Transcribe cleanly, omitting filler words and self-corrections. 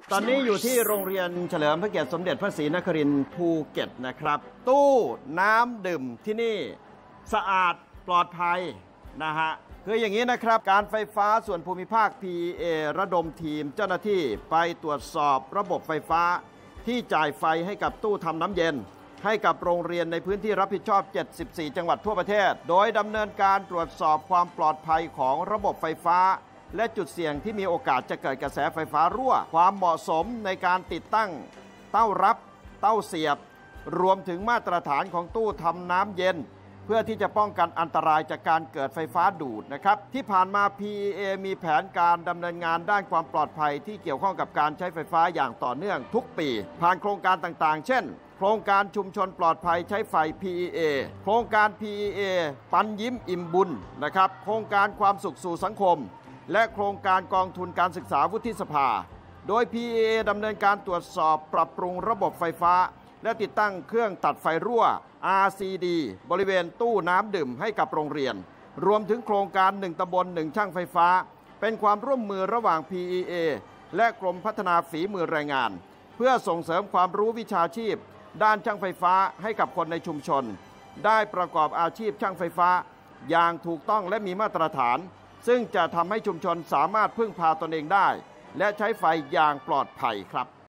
ตอนนี้อยู่ที่โรงเรียนเฉลิมพระเกียรติสมเด็จพระศรีนครินทร์ภูเก็ตนะครับตู้น้ำดื่มที่นี่สะอาดปลอดภัยนะฮะคืออย่างนี้นะครับการไฟฟ้าส่วนภูมิภาค PEA ระดมทีมเจ้าหน้าที่ไปตรวจสอบระบบไฟฟ้าที่จ่ายไฟให้กับตู้ทำน้ำเย็นให้กับโรงเรียนในพื้นที่รับผิดชอบ74จังหวัดทั่วประเทศโดยดำเนินการตรวจสอบความปลอดภัยของระบบไฟฟ้าและจุดเสี่ยงที่มีโอกาสจะเกิดกระแสไฟฟ้ารั่วความเหมาะสมในการติดตั้งเต้ารับเต้าเสียบรวมถึงมาตรฐานของตู้ทำน้ำเย็นเพื่อที่จะป้องกันอันตรายจากการเกิดไฟฟ้าดูดนะครับที่ผ่านมา PEA มีแผนการดำเนินงานด้านความปลอดภัยที่เกี่ยวข้องกับการใช้ไฟฟ้าอย่างต่อเนื่องทุกปีผ่านโครงการต่างๆเช่นโครงการชุมชนปลอดภัยใช้ไฟ PEA โครงการ PEA ปันยิ้มอิ่มบุญนะครับโครงการความสุขสู่สังคมและโครงการกองทุนการศึกษาวุฒิสภาโดย PEA ดำเนินการตรวจสอบปรับปรุงระบบไฟฟ้าและติดตั้งเครื่องตัดไฟรั่ว RCD บริเวณตู้น้ำดื่มให้กับโรงเรียนรวมถึงโครงการ1ตำบล1ช่างไฟฟ้าเป็นความร่วมมือระหว่าง PEA และกรมพัฒนาฝีมือแรงงานเพื่อส่งเสริมความรู้วิชาชีพด้านช่างไฟฟ้าให้กับคนในชุมชนได้ประกอบอาชีพช่างไฟฟ้าอย่างถูกต้องและมีมาตรฐานซึ่งจะทำให้ชุมชนสามารถพึ่งพาตนเองได้และใช้ไฟอย่างปลอดภัยครับ